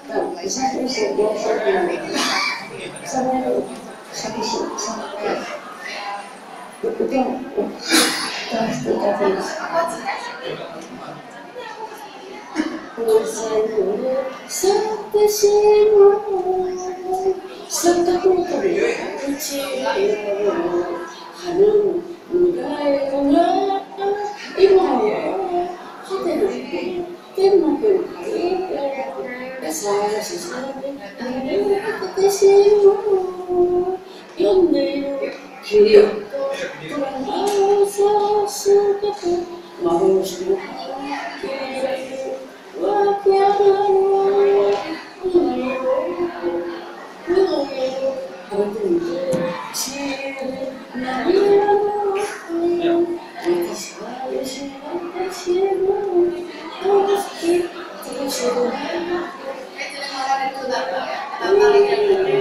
最初に両方なんで、それを寂しい、歌を歌わせていただきます。去ってしまう、去ったことで落ちる花の願いが今は果てなく天幕に入って優しさで濡れてしまう。読んでいる君をそうすること幻の君だけわからないあなたに知る涙の私は失ってしまう好きと知る